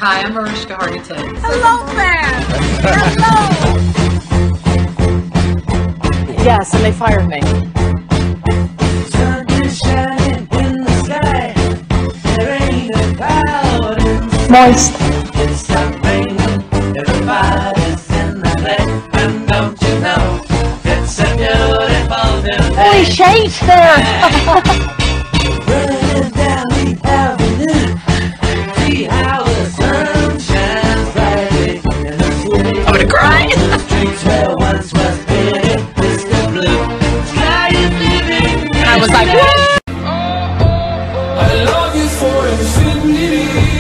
Hi, I'm Mariska Hargitay. Hello there! Hello! Yes, and they fired me. Sun is shining in the sky. There ain't a cloud in sight. Moist. It's not raining. Everybody's in the bed. And don't you know, it's a beautiful day. Holy shades there! Running down the avenue. See how the sun shines brightly in the city. I'm gonna cry. Streets where once was pretty, crystal blue. Sky is living. And I was like, what? I love you for infinity.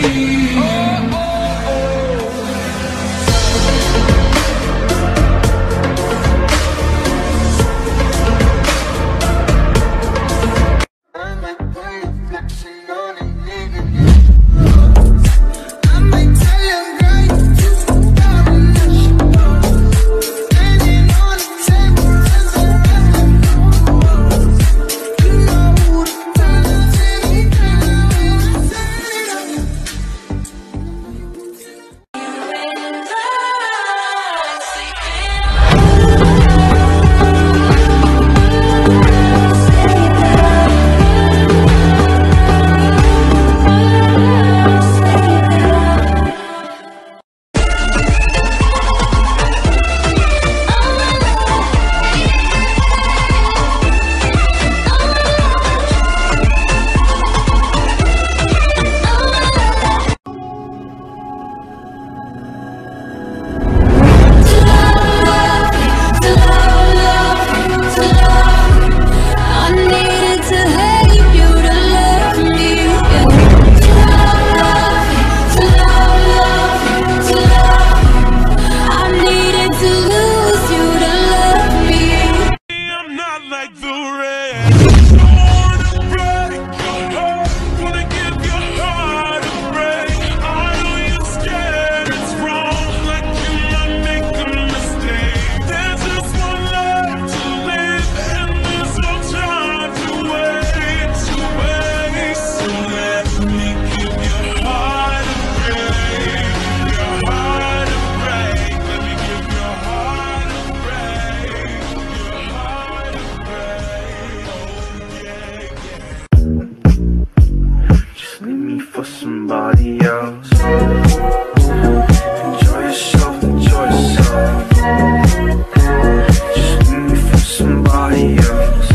For somebody else. Enjoy yourself, enjoy yourself. Just leave me for somebody else.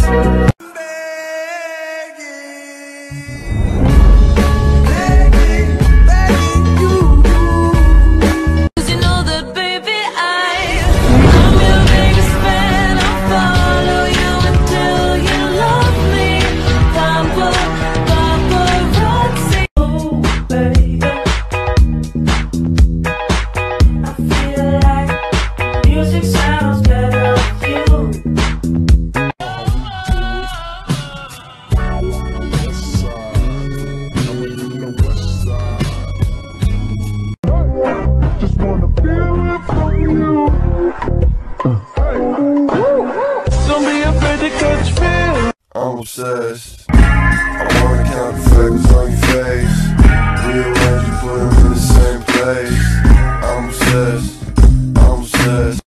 Begging you. 'Cause you know that, baby, I'm your biggest fan. I'll follow you until you love me. Paparazzi. Music sounds better with you. Just wanna feel it from you. Don't be afraid to catch feelings. I'm obsessed. I wanna count the freckles on your face. Rearrange and put them in the same place. I'm obsessed. I'm obsessed.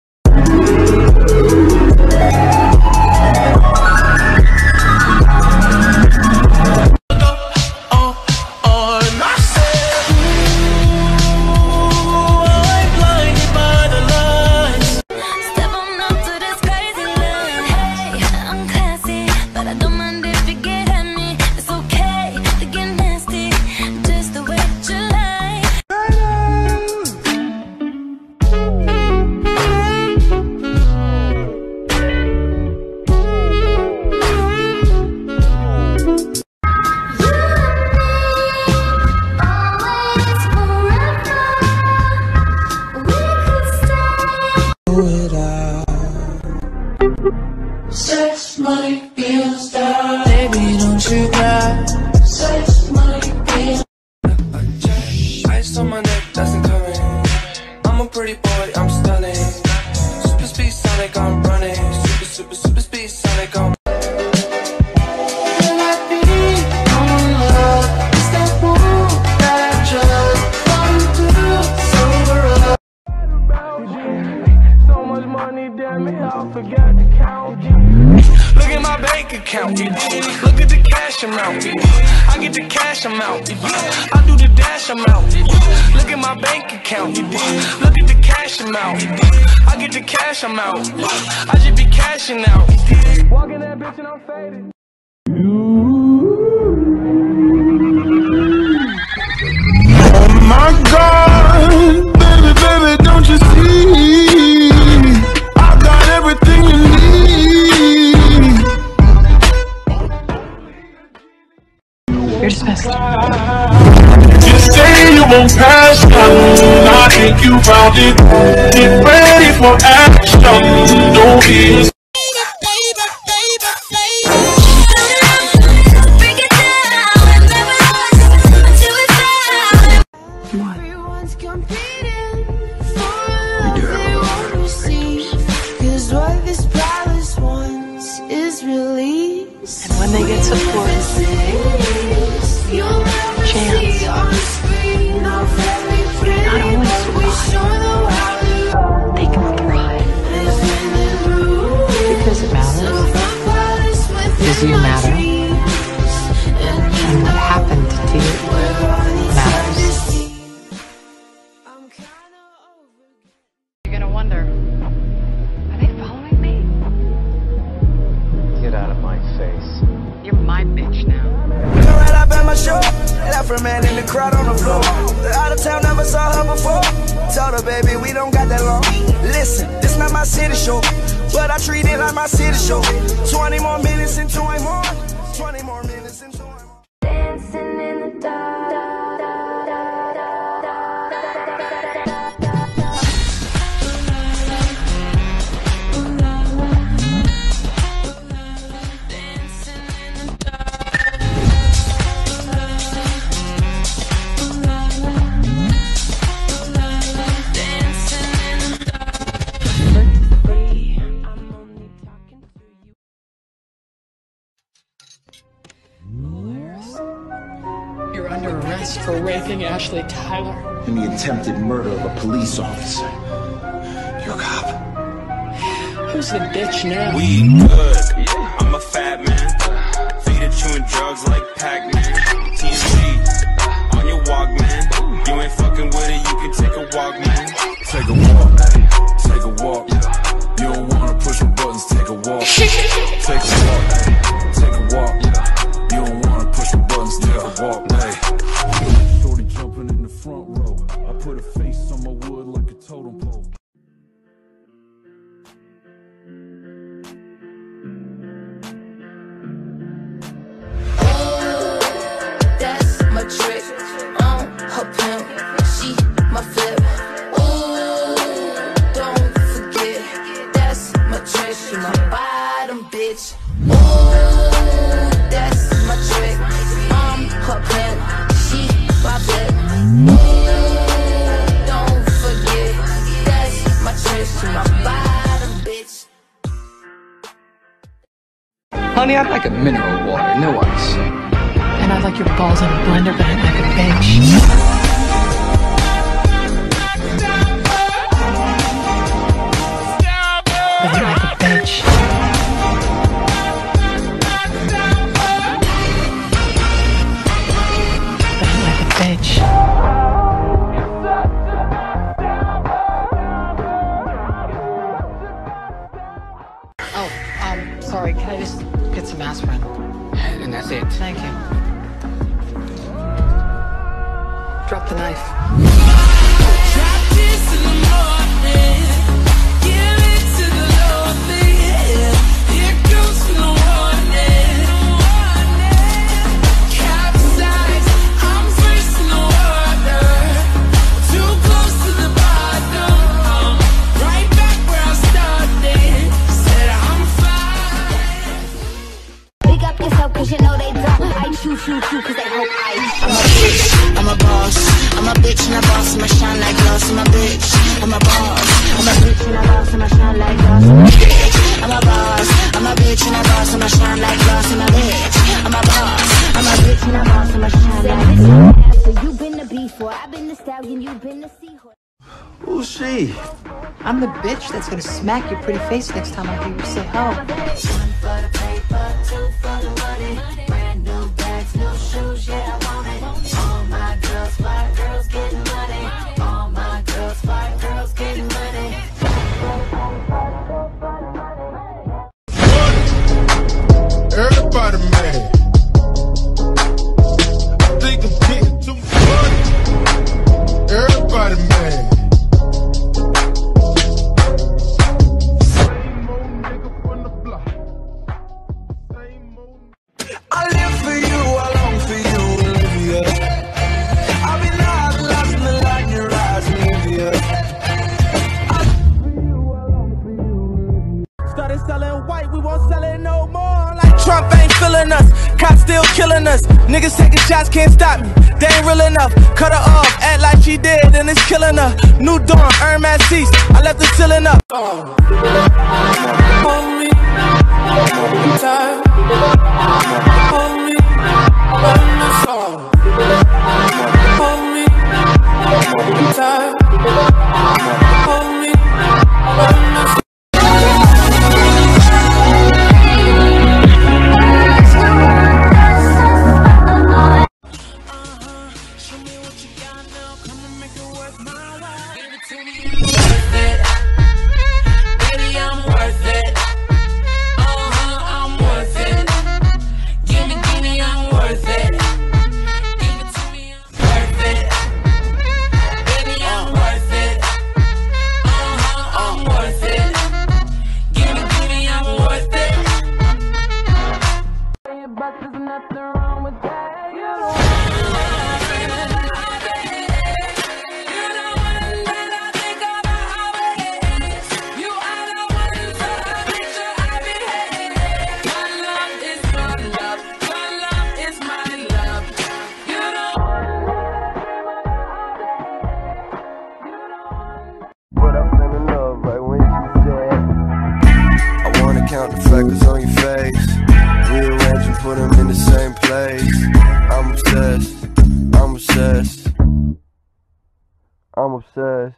Step on up to this crazy love. Hey, I'm classy, but I don't mind if you get at me. It's okay to get nasty, just the way that you like. Sex, money, bills, die. Baby, don't you cry. Sex, money, bills. Ice on my neck, that's incoming. I'm a pretty boy, I'm stunning. Super speed Sonic, I'm running. Super speed Sonic, I'm Love, it's that move that I just don't do. account. Look at the cash amount. I get the cash amount. I do the dash amount. Look at my bank account. Look at the cash amount. I get the cash amount. I just be cashing out. Walking that bitch and I'm faded. Oh my God, baby, baby, don't you see? I got everything you need. You're dismissed. You say you won't pass on, I think you found it. Get ready for action, don't be. Everyone's competing for what they want to see. 'Cause what this palace wants is release. And when they get support, chance, not only survive, they can thrive. Because it matters. Because you matter. And what happened to you matters. You're gonna wonder, are they following me? Get out of my face. You're my bitch now. Right up at my show, left her man in the crowd on the floor. Out of town, never saw her before. Told her, baby, we don't got that long. Listen, this not my city show, but I treat it like my city show. 20 more minutes and 2 more. 20 more minutes and 2 more. Dancing in the dark. You're under arrest for raping Ashley Tyler. And the attempted murder of a police officer. You a cop? Who's the bitch now? We good. I'm a fat man. Feed it chewing drugs like Pac-Man. TNT on your walk, man. You ain't fucking with it, you can take a walk, man. Take a walk, take a walk. You don't wanna push my buttons, take a walk. Take a walk, take a walk. You don't wanna push my buttons, take a walk. Hey, shorty jumping in the front row. I put a face on my wood like a totem pole. That's my trick. Her pimp, she my flip. Ooh, don't forget. That's my trick. She my bottom bitch. Ooh, that's my trick. Her pimp, she my flip. Ooh, don't forget. That's my trick. She my bottom bitch. Honey, I'd like a mineral water, no ice. And I'd like your balls in a blender, but I'd like a bitch. But I'd like a bitch. But I'd like a bitch. Oh, sorry, can I just get some aspirin? And that's it. Thank you. Drop the knife. Pick up yourself, 'cause you know they don't. I choose you, 'cause they hope I. I'm a boss, I'm a bitch and a boss, I'ma shine like glass, I'm a bitch. I'm a boss, I'm a bitch and a boss, I'ma shine like glass, I'm a bitch. I'm a boss, I'm a bitch and a boss, I'ma shine like glass, I'm a bitch. I'm a boss, I'm a bitch and a boss, I'ma shine like glass. So you've been the B4, I've been the stallion, you've been the seahorse. Who's she? I'm the bitch that's gonna smack your pretty face next time I hear you say ho. One for the paper, two for the money. Brand new bags, new shoes, yeah, I want it. All my girls, fly girls getting money. All my girls, fly girls getting money. Everybody mad. I think I'm getting too much. Everybody mad. I live for you, I long for you, Olivia. I've been out, lost in the light in your eyes, Olivia. Started selling white, we won't sell it no more. Like Trump ain't feeling us, cops still killing us. Niggas taking shots, can't stop me. They ain't real enough. Cut her off, act like she dead, and it's killing her. New dorm, Hermes cease. I left the ceiling up. Hold me, tight. Hold me, run the song. Hold me, tight. Hold me, run the song. Count the freckles on your face, rearrange and put them in the same place. I'm obsessed, I'm obsessed, I'm obsessed.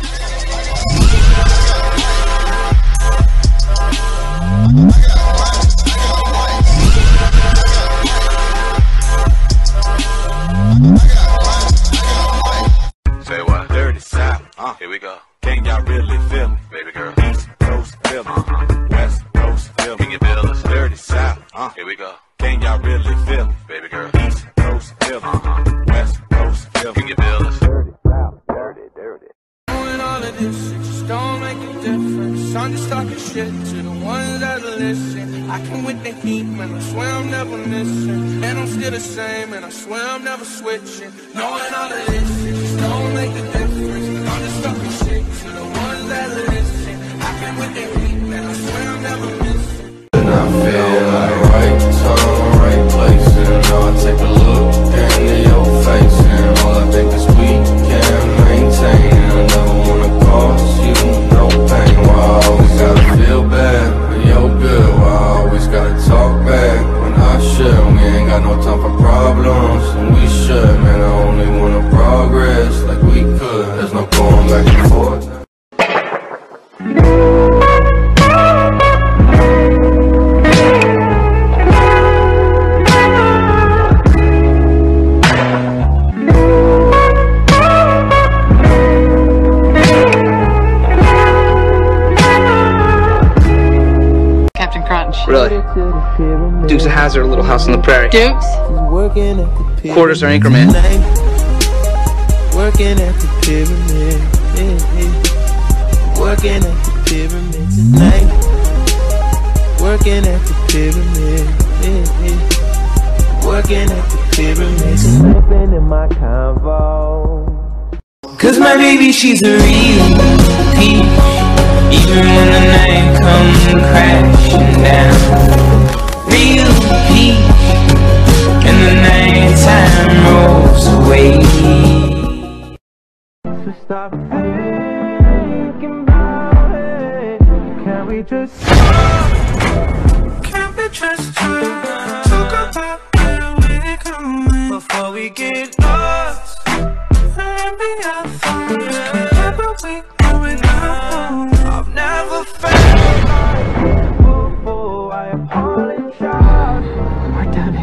Say what? Dirty South, here we go. Can y'all really feel me? Baby girl. East Coast feel me. West Coast feel me. Can you feel us? Dirty South, here we go. Can y'all really feel me? Baby girl. East Coast feel me. West Coast feel me. Can you feel us? Dirty South, dirty, dirty. Doing all of this shit just don't make a difference. I'm just talking shit to the ones that listen. I come with the heat, man, I swear I'm never missing. And I'm still the same, and I swear I'm never switching. Knowing all of this shit just don't make a difference. I'm just talking shit to the ones that listen. I come with the heat, man, I swear I'm never missing. And I feel like right time, right place, and I'll take a look into your face, and all I think is we can maintain. I never wanna cause you no pain. Why I always gotta feel bad for your good? Why I always gotta talk back when I should? We ain't got no time for problems, and we should. Man, I only wanna progress like we could. There's no going back and forth. Really? Dukes of Hazzard, Little House on the Prairie. Dukes? Quarters are Anchorman. Working at the pyramid. Working at the pyramid tonight. Working at the pyramid. Working at the pyramid. Slipping in my convo. Cause my baby, she's a real peach. Even when the night comes crashing down. Real peach. And the nighttime rolls away. So stop thinking about it. Can we just try to talk about where we're going before we get lost? And be our thoughts.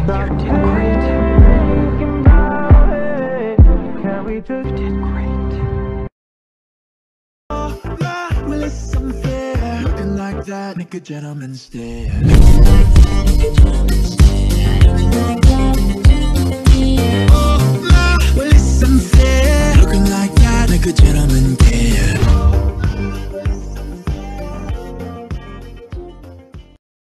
Well, it's unfair. Looking like that, make a gentleman stare. Oh,